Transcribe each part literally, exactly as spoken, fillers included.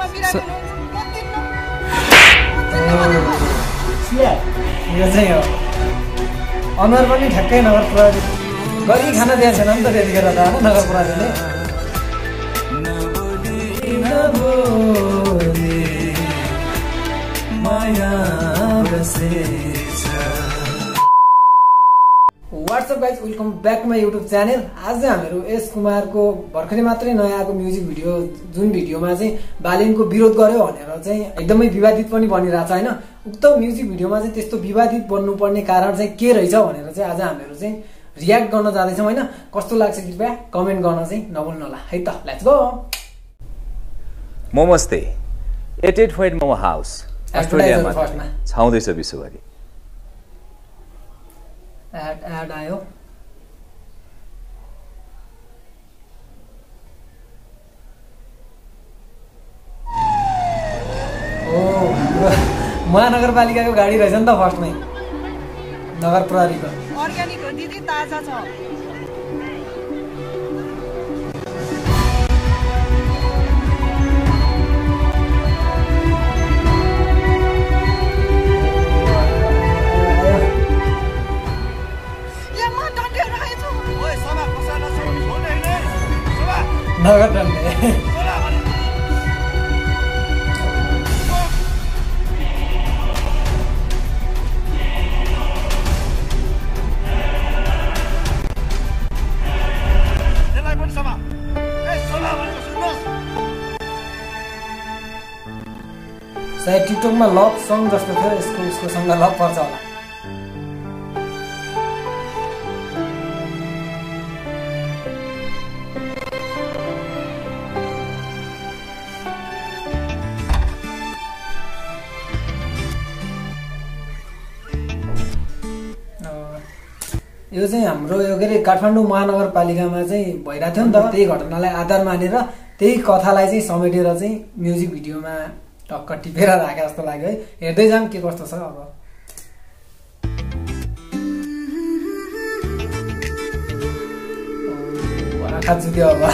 यो चाहिँ हो अनुहार पनि ठ्याक्कै नगर प्रहरी गरी खान दिएको छैन नि त त्यतिखेर त होइन नगर प्रहरीले। What's up guys, welcome back to my YouTube channel. आज चाहिँ हामीहरू एस कुमारको भर्खरै मात्रै नयाँ आएको म्युजिक भिडियो जुन भिडियोमा चाहिँ बालिनको विरोध गर्यो भनेर चाहिँ एकदमै विवादित पनि बनिरहेछ होइन। उक्त म्युजिक भिडियोमा चाहिँ त्यस्तो विवादित बन्नुपर्ने कारण चाहिँ के रहेछ भनेर चाहिँ आज हामीहरू चाहिँ रियाक्ट गर्न जाँदैछौँ होइन। कस्तो लाग्छ कृपया कमेन्ट गर्न चाहिँ नभुल्नु होला है त। Let's go. मोमोस्ते eight eight four momo house अस्ट्रेलियामा छाउँदैछ विश्वभरि। एड एड आयो। ओ महानगरपालिकाको गाडी रहेछ नि त फर्स्टमै नगर प्रहरीको। अर्ग्यानिक हो दिदी, ताजा छ। नगर डन्डे सायद टिकटकमा लभ सङ जस्तो थियो, यसको उसको सँग लभ पर्छ होला। यो चाहिँ हाम्रो यो के अरे काठमाडौँ महानगरपालिकामा चाहिँ भइरहेको थियो नि त। त्यही घटनालाई आधार मानेर त्यही कथालाई चाहिँ समेटेर चाहिँ म्युजिक भिडियोमा टक्क टिपेर राखे जस्तो लाग्यो है। हेर्दै जाऊँ के कस्तो छ अब। आँखा चुक्यो अब।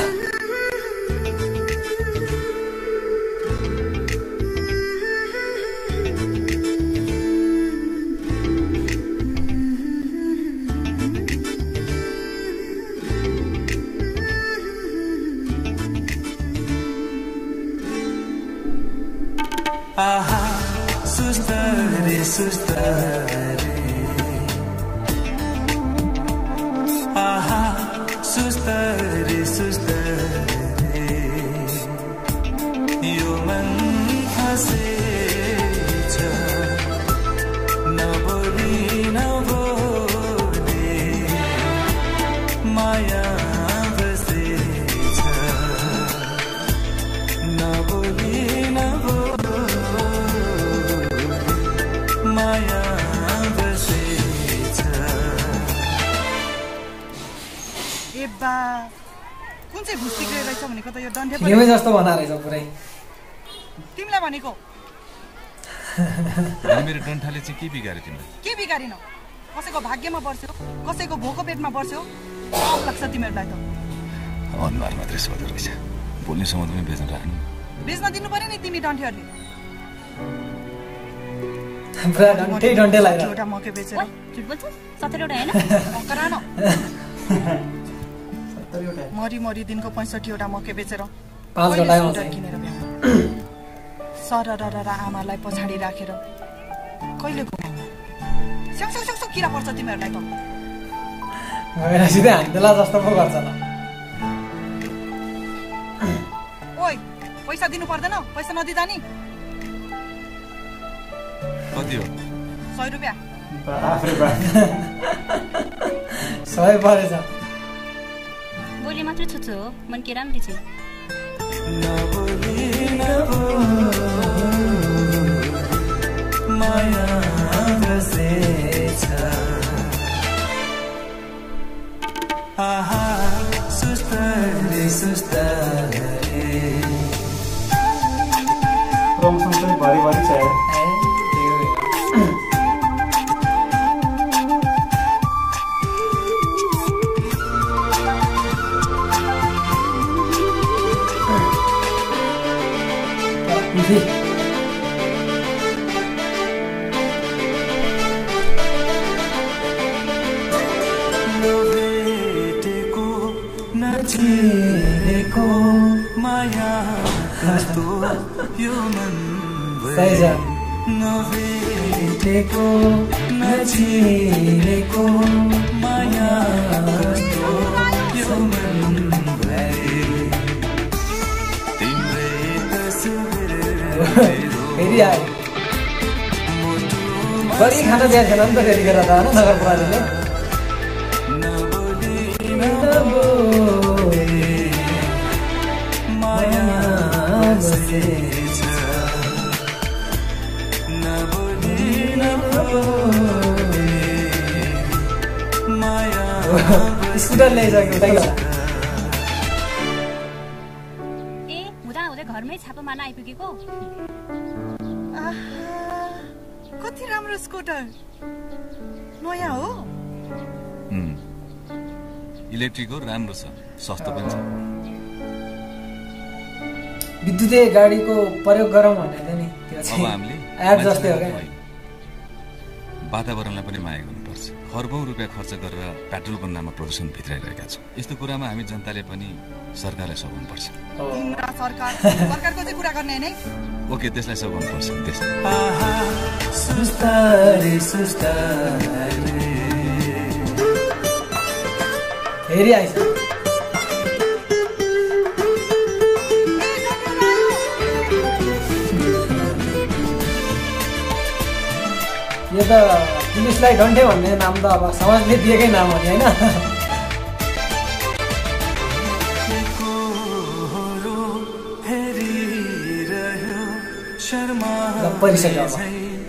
Aha, sustare, sustare. Aha, sustare, sustare. Yo man hasecha, na boli na boli, maya hasecha, na boli na boli. कुन चाहिँ भुस्ती रहेछ भनेको त यो डन्ठे फिल्मै जस्तो बना रहेछ पुरै। तिमीलाई भनेको मेरो डन्ठाले चाहिँ के बिगार्यो तिमीले? के बिगारिन? कसैको भाग्यमा बर्स्यो, कसैको भोको पेटमा बर्स्यो। सब लाग्छ तिमीहरूलाई त। अनुहार मात्रै सोध्दो रहेछ, बोल्ने समाज पनि बेच्न राख्नु। बेच्न दिनु पर्यो नि तिमी डन्ठेहरूले। पुरा डन्ठे डन्ठे लाग्यो। एउटा मकै बेचेर झुट बोल्छस्? सत्तरी वटा हैन? अकरा न। मरी मरी दिनको पैँसठीवटा मकै बेचेर पाँच घटा किनेर सरर आमालाई पछाडि राखेर कहिले घुमाउनु? स्याउ स्याउ स्याउ किरा पर्छ तिमीहरूलाई त। गएर सिधै हान्देला जस्तो पो गर्छ ल। ओइ पैसा दिनु पर्दैन? पैसा नदिँदा नि। कति हो? सय रुपियाँ। सय परेछ। बोली मात्र छोचो हो, मन के राम्री छ। माया बसेछ। आहा सुस्तरे सुस्तरे। प्रमोसन पनि भरि भरि छ। नचिरेको माया कस्तो यो मन नभेटेको नचिरेको माया कस्तो यो मन तिम्रै तस्बिर फेरि आयो बढी खाना दिएको छैन नि त फेरि गरेर त होइन नगरपालिकाले स्कुटर ल्याइसक्यो उतै होला ए हुँदा हुँदै घरमै छापा मार्न आइपुगेको कति राम्रो स्कुटर नयाँ हो इलेक्ट्रिक हो राम्रो छ सस्तो पनि छ विद्युतीय गाडीको प्रयोग गरौँ भनेको नि त्यो अब चाहिँ हामीले एड जस्तै हो क्या वातावरणलाई पनि माया गर्नुपर्छ खरबौँ रुपियाँ खर्च गरेर पेट्रोलको नाममा प्रदूषण भित्राइरहेका छौँ यस्तो कुरामा हामी जनताले पनि सरकारलाई सघाउनुपर्छ सरकार सरकारको चाहिँ कुरा गर्ने हैन ओके त्यसलाई सघाउनुपर्छ त्यसलाई सुस्तारी सुस्तारी फेरि आइस यो त पुलिसलाई डन्ठे भन्ने नाम त अब समाजले दिएकै नाम हो नि होइन परिसक्यो अब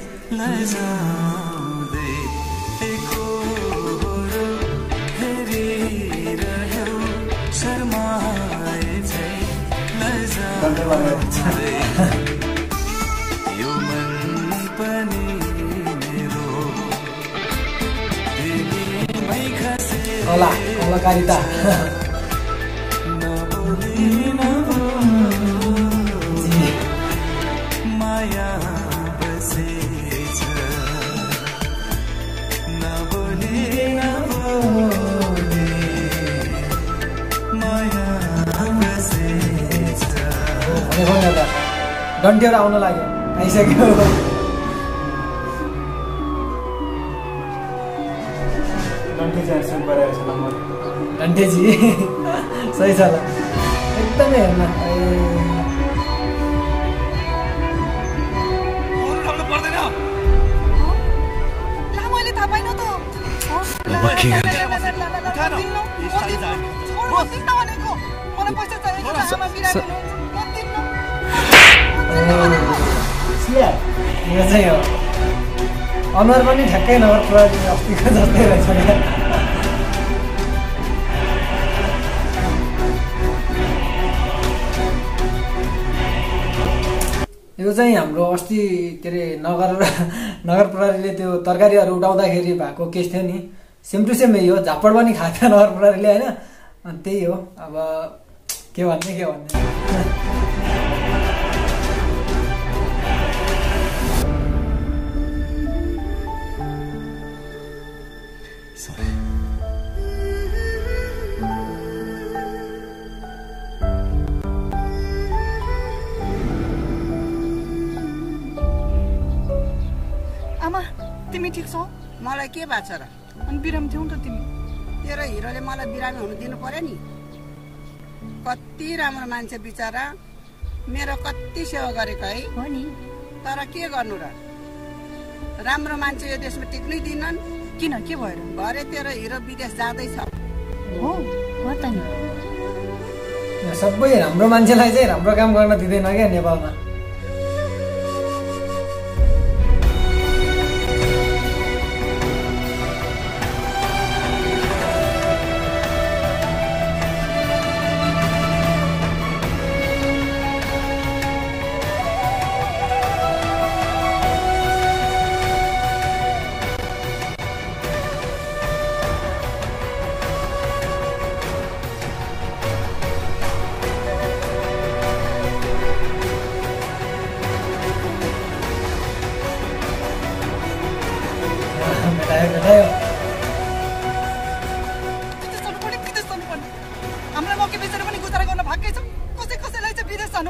कला कलाकारिता डन्ठेर आउन लाग्यो आइसक्यो डन्ठेजी सही छ ल एकदमै हेर्न मैले थाहा पाइन त मलाई पैसा चाहिएको छ आमा बिरामी यो चाहिँ हो अनुहार पनि ठ्याक्कै नगर प्रहरी अस्तिको जस्तै रहेछ यो चाहिँ हाम्रो अस्ति के अरे नगर नगर प्रहरीले त्यो तरकारीहरू उठाउँदाखेरि भएको केस थियो नि सेम टु सेम यही हो झापड पनि खाएको थियो नगर प्रहरीले होइन अनि त्यही हो अब के भन्ने के भन्ने आमा तिमी ठिक छौ मलाई के भएको छ र अनि बिरामी थियौ त तिमी तेरो हिरोले मलाई बिरामी हुनु दिनु पर्यो नि कति राम्रो मान्छे बिचारा मेरो कति सेवा गरेको है हो नि तर के गर्नु र राम्रो मान्छे यो देशमा टिक्नै दिनन् किन के भएर भरे तेरो हिरो विदेश जाँदैछ हो हो त नि सबै राम्रो मान्छेलाई चाहिँ राम्रो काम गर्न दिँदैन क्या नेपालमा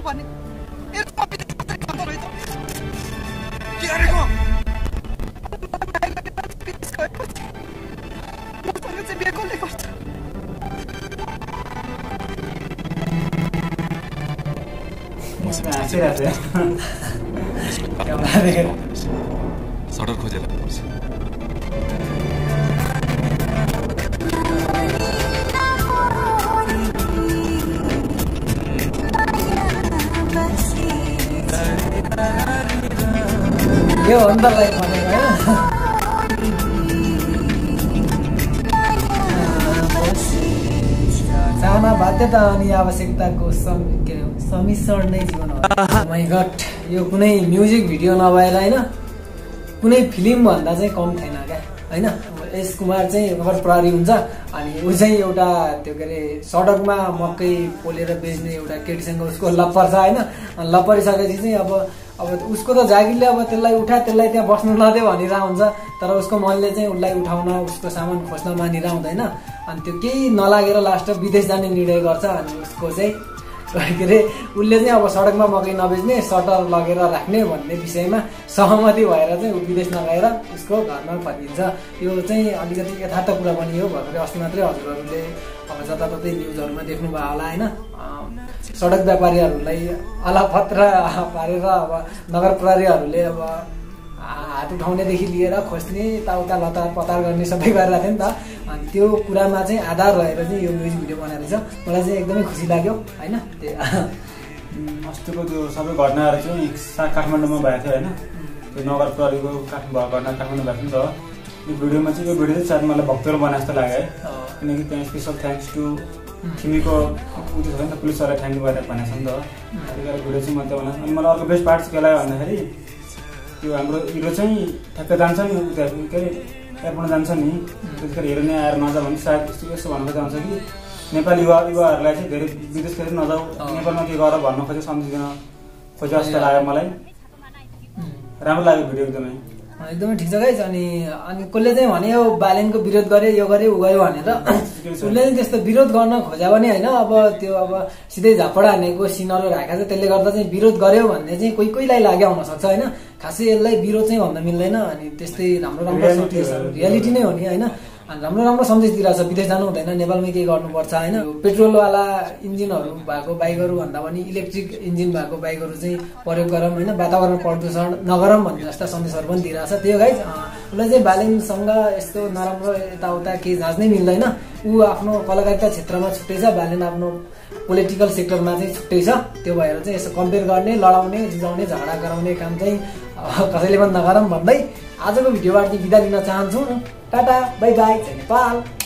पर्ने के गरेको चाहिँ बिहे कसले गर्छ सडक खोजेर यो हो नि त लाइफ भनेको होइन चाहना बाध्यता अनि आवश्यकताको सम के अरे समिश्रण नै जीवन हो माइ गड यो कुनै म्युजिक भिडियो नभएर होइन कुनै फिल्म भन्दा चाहिँ कम थिएन क्या होइन एस कुमार चाहिँ खबर प्रहरी हुन्छ अनि ऊ चाहिँ एउटा त्यो के अरे सडकमा मकै पोलेर बेच्ने एउटा केटीसँग उसको लप्पर छ होइन लप्परिसकेपछि चाहिँ अब अब उसको त जागिरले अब त्यसलाई उठा त्यसलाई त्यहाँ बस्नु नदियो भनेर हुन्छ तर उसको मनले चाहिँ उसलाई उठाउन उसको सामान खोज्न मानिर हुँदैन अनि त्यो केही नलागेर लास्ट विदेश जाने निर्णय गर्छ अनि उसको चाहिँ के अरे उसले चाहिँ अब सडकमा मकै नबेच्ने सटर लगेर राख्ने भन्ने विषयमा सहमति भएर चाहिँ ऊ विदेश नगएर उसको घरमा फर्किन्छ यो चाहिँ अलिकति यथार्थ कुरा पनि हो भर्खरै अस्ति मात्रै हजुरहरूले अब जताततै न्युजहरूमा देख्नुभयो होला होइन सडक व्यापारीहरूलाई अलपत्र पारेर अब नगर प्रहरीहरूले अब हात उठाउनेदेखि लिएर खोज्ने यताउता लतार पतार गर्ने सबै गरेर थियो नि त अनि त्यो कुरामा चाहिँ आधार रहेर चाहिँ यो म्युजिक भिडियो बनाएर छ मलाई चाहिँ एकदमै खुसी लाग्यो होइन त्यही अस्तिको त्यो सबै घटनाहरू चाहिँ काठमाडौँमा भएको थियो होइन त्यो नगर प्रहरीको काठ घटना काठमाडौँ भएको थियो नि त यो भिडियोमा चाहिँ यो भिडियो चाहिँ सायद मलाई भक्तहरू बनाए जस्तो लाग्यो है किनकि त्यहाँ स्पेसल थ्याङ्क्स टु थिमीको उयो छ नि त पुलिसहरूलाई थ्याङ्क यू गरेर भनेको छ नि त त्यही भएर भिडियो चाहिँ म त्यो बनाएको अनि मलाई अर्को बेस्ट पार्ट चाहिँ के लाग्यो भन्दाखेरि त्यो हाम्रो हिरो चाहिँ ठ्याक्कै जान्छ नि उता के अरे एयरपोर्ट जान्छ नि त्यतिखेर हिरो नै आएर नजा भने सायद यस्तो यस्तो भन्नु खोजेको हुन्छ कि नेपाली युवा युवाहरूलाई चाहिँ धेरै विदेशतिर नजाऊ नेपालमा के गर भन्न खोजेको सम्झिँदैन खोजे जस्तो लाग्यो मलाई राम्रो लाग्यो भिडियो एकदमै एकदमै ठिक छ गाइस अनि अनि कसले चाहिँ भने यो बालेनको विरोध गरे यो गरे उ गयो भनेर उसले चाहिँ त्यस्तो विरोध गर्न खोज्या पनि होइन अब त्यो अब सिधै झापडा हानेको सिनहरू राखेको छ त्यसले गर्दा चाहिँ विरोध गर्यो भन्ने चाहिँ कोही कोहीलाई लाग्यो हुन सक्छ होइन खासै यसलाई विरोध चाहिँ भन्न मिल्दैन अनि त्यस्तै राम्रो राम्रो रियालिटी नै हो नि होइन अनि राम्रो राम्रो सन्देश दिइरहेको छ विदेश जानु हुँदैन नेपालमै केही गर्नुपर्छ होइन पेट्रोलवाला इन्जिनहरू भएको बाइकहरू भन्दा पनि इलेक्ट्रिक इन्जिन भएको बाइकहरू चाहिँ प्रयोग गरौँ होइन वातावरण प्रदूषण नगरौँ भन्ने जस्ता सन्देशहरू पनि दिइरहेको छ त्यो गाइज उसलाई चाहिँ बालेनसँग यस्तो नराम्रो यताउता केही जाँच्नै मिल्दैन ऊ आफ्नो कलाकारिता क्षेत्रमा छुट्टै छ बालेन आफ्नो पोलिटिकल सेक्टरमा चाहिँ छुट्टै छ त्यो भएर चाहिँ यसो कम्पेयर गर्ने लडाउने जुझाउने झगडा गराउने काम चाहिँ कसैले पनि नगरौँ भन्दै आजको भिडियोबाट बिदा लिन चाहन्छु टाटा बाई बाई जय नेपाल।